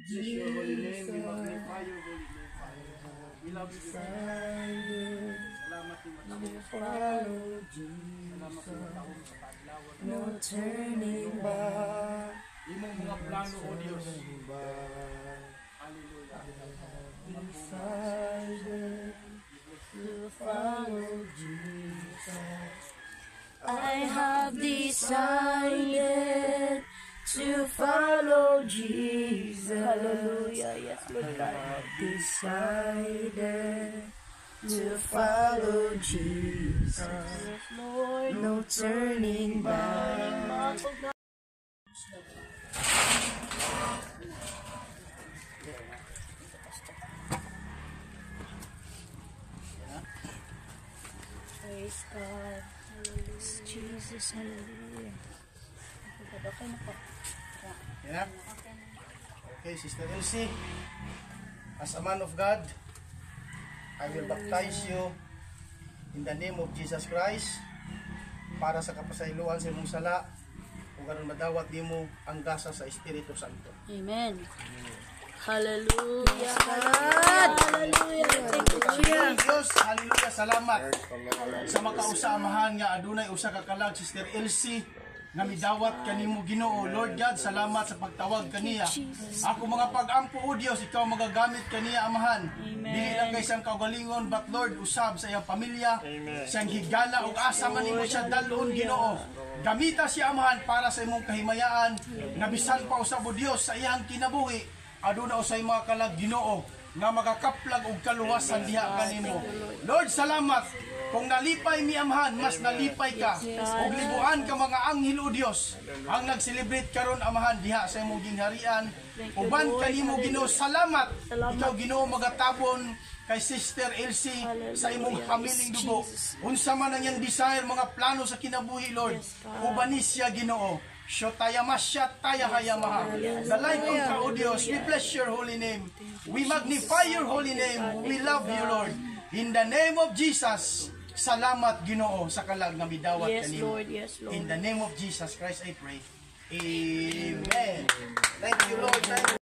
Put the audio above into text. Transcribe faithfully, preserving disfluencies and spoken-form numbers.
Bless your holy name. We magnify your holy name, Father. We love you. Salamat yung matawag. Salamat yung matawag sa paglawan. No turning back. Imong mga plano, O Diyos. Hallelujah. Decided to follow Jesus. I have decided to follow Jesus. Hallelujah. Yes, Lord God. I have decided to follow Jesus. Yes, Lord. No turning back. Praise God. Hallelujah. Jesus, hallelujah. Okay na po. Yeah. Okay, Sister Elsie, as a man of God, I will baptize you in the name of Jesus Christ para sa kapasayloan sa imong sala ug aron madawat nimo ang gasa sa Espiritu Santo. Amen. Hallelujah. Hallelujah. Thank you, Jesus. Diyos, hallelujah, salamat sa makausamahan nga adunay usa ka kalag, Sister Elsie, nga midawat kanimo Ginoo. Lord God, salamat sa pagtawag kaniya. Ako mga pag-ampo, O Dios, ikaw magagamit kaniya, Amahan. Dili lang kay siyang kaugalingon, but Lord, usab sa iyang pamilya, siyang higala ug asa man nimo siya dalon, Ginoo. Gamita siya, Amahan, para sa imong kahimayaan, nga bisan pa usab, O Dios, sa iyang kinabuhi, aduna usay mga kalag, Ginoo, nga magakaplag og kaluwasan diha kanimo. Lord, salamat. Kung nalipay mi, Amahan, mas nalipay ka. Ug libuan ka mga anghel, O Dios, ang nag-celebrate karon, Amahan, diha sa imong gingharian. Uban kanimo, Ginoo, salamat. Ikaw, Ginoo, magatabon kay Sister Elsie sa imong hamiling dugo. Unsa man ang iyang desire, mga plano sa kinabuhi, Lord, ubanis siya, Ginoo. Shotayamasya tayahayamaha. The life of ka, O Dios, we bless your holy name. We magnify your holy name. We love you, Lord. In the name of Jesus, salamat, Ginoo, sa kalag nga midawat Yes, kanimo. Lord. Yes, Lord. In the name of Jesus Christ, I pray. Amen. Thank you, Lord. Thank you.